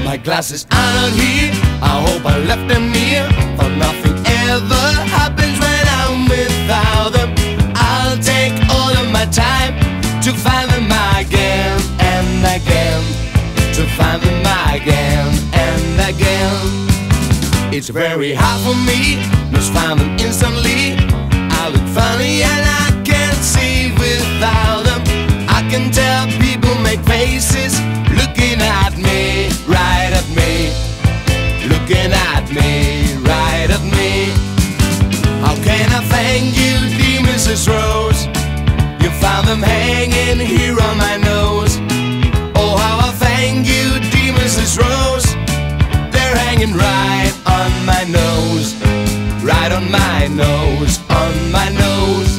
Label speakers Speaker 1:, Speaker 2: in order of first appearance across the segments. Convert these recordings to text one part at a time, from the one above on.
Speaker 1: My glasses are not here, I hope I left them here, for nothing ever happens when I'm without them. I'll take all of my time to find them again and again, to find them again and again. It's very hard for me, must find them instantly. I look funny and I can't see without them. I can tell people make faces looking at me, right at me, looking at me, right at me. How can I thank you, dear Mrs. Rose? You found them hanging here on my nose. Oh, how I thank you, dear Mrs. Rose. They're hanging right on my nose, right on my nose, on my nose.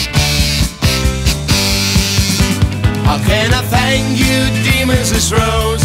Speaker 1: How can I thank you, dear Mrs. Rose?